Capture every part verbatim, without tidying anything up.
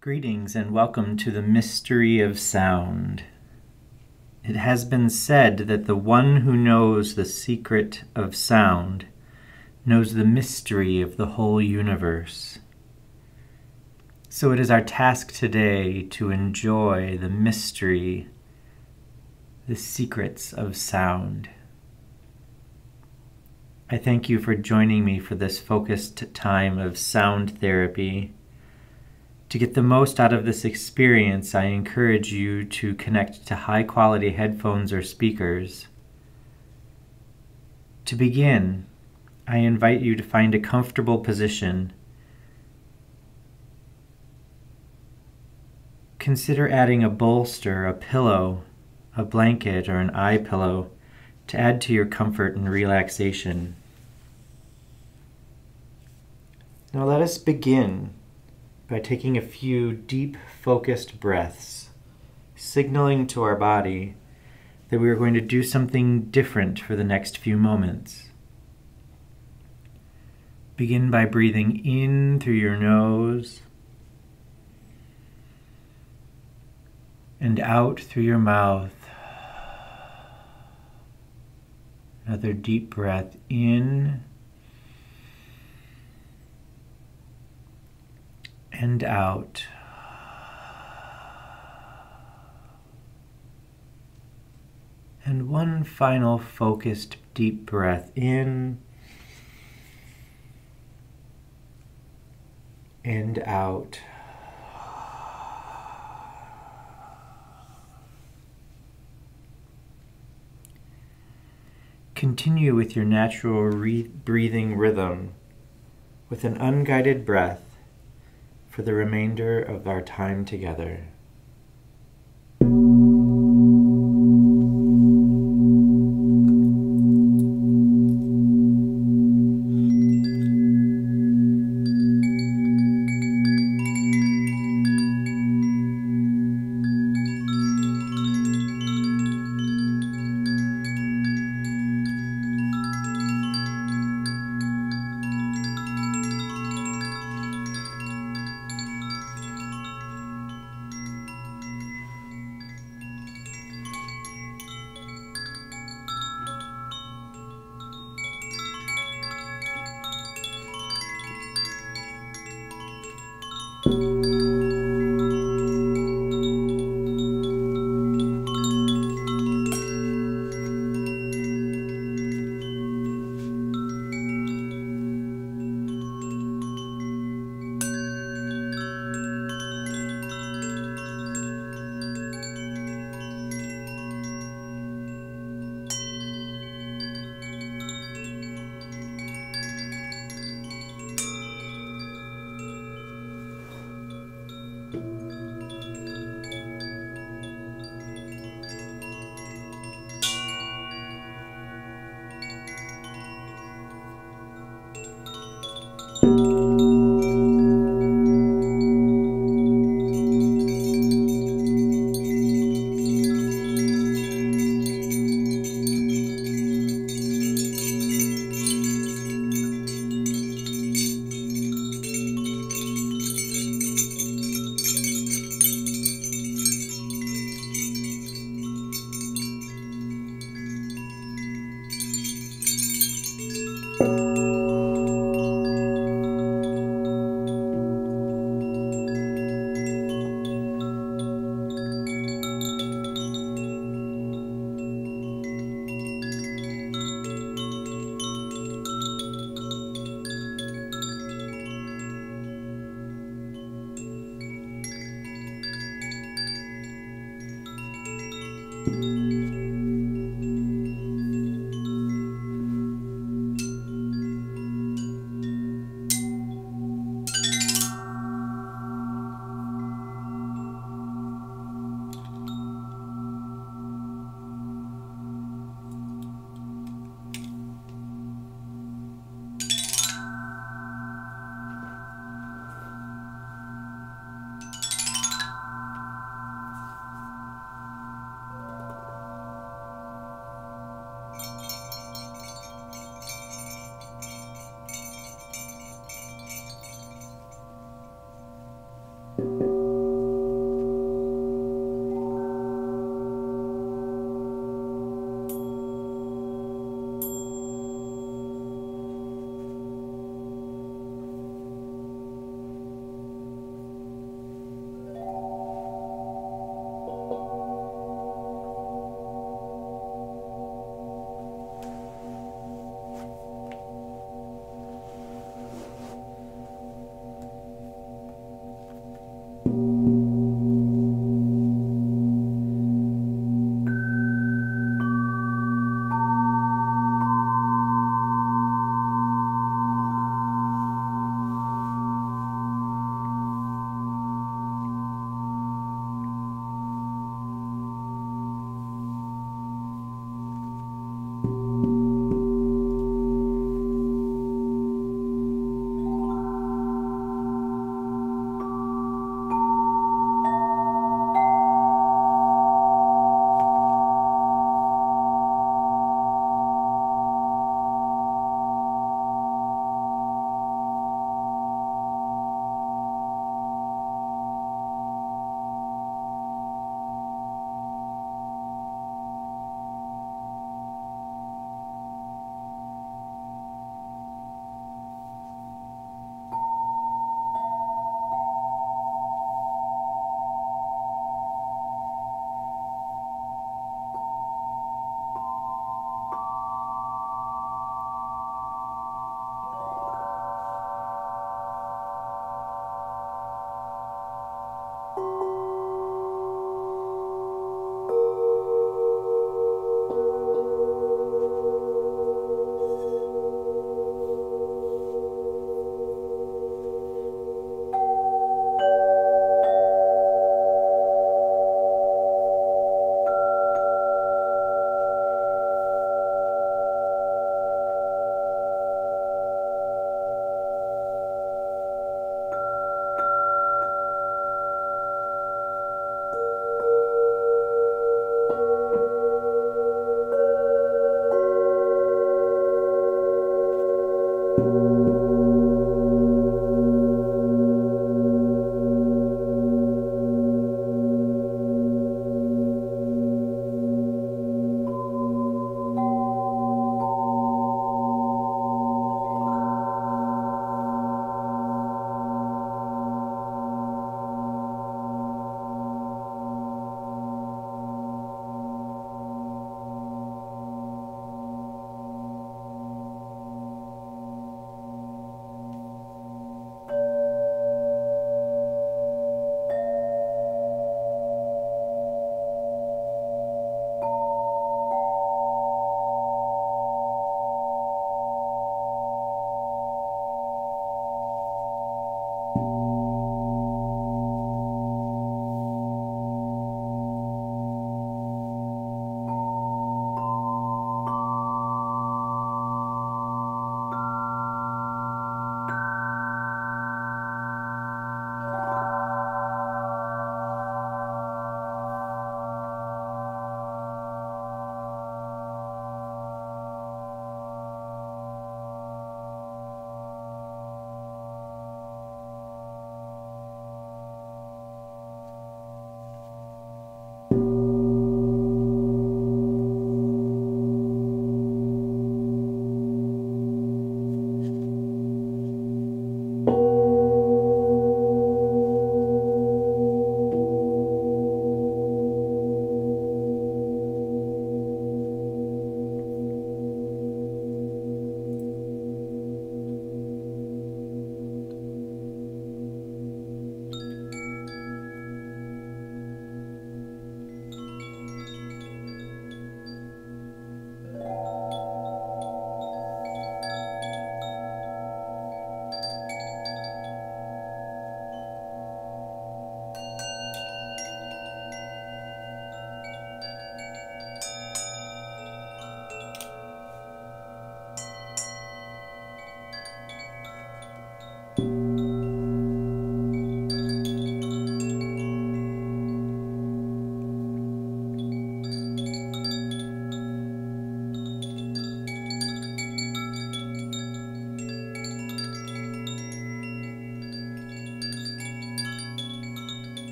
Greetings and welcome to the mystery of sound. It has been said that the one who knows the secret of sound knows the mystery of the whole universe. So it is our task today to enjoy the mystery, the secrets of sound. I thank you for joining me for this focused time of sound therapy. To get the most out of this experience, I encourage you to connect to high-quality headphones or speakers. To begin, I invite you to find a comfortable position. Consider adding a bolster, a pillow, a blanket, or an eye pillow to add to your comfort and relaxation. Now let us begin by taking a few deep, focused breaths, signaling to our body that we are going to do something different for the next few moments. Begin by breathing in through your nose and out through your mouth. Another deep breath in and out. And one final focused deep breath in and out. Continue with your natural re- breathing rhythm with an unguided breath for the remainder of our time together.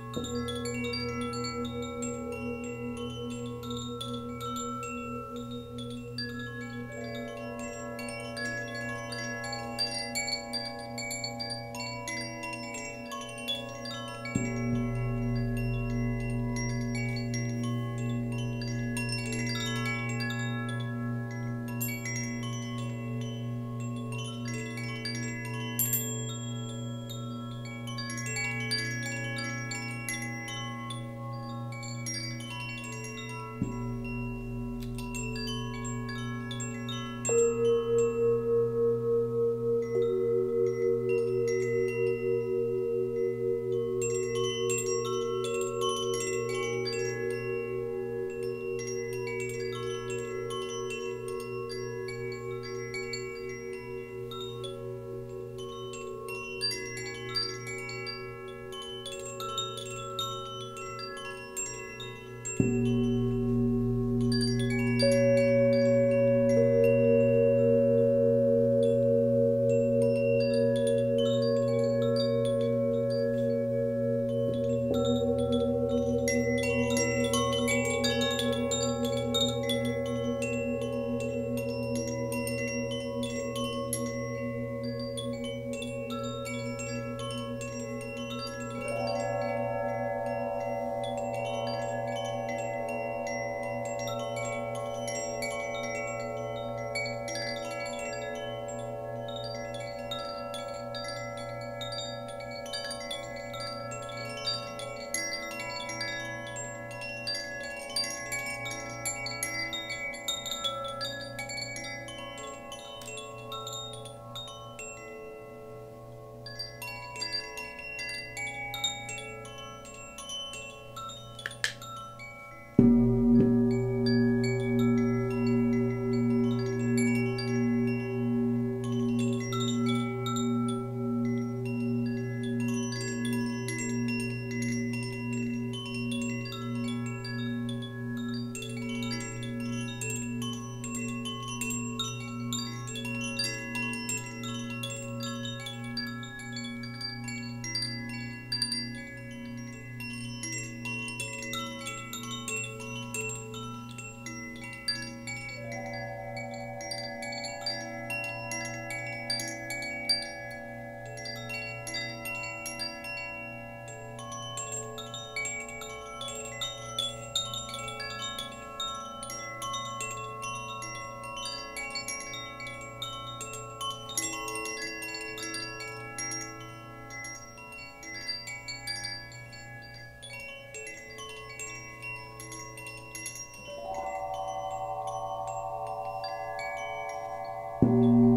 you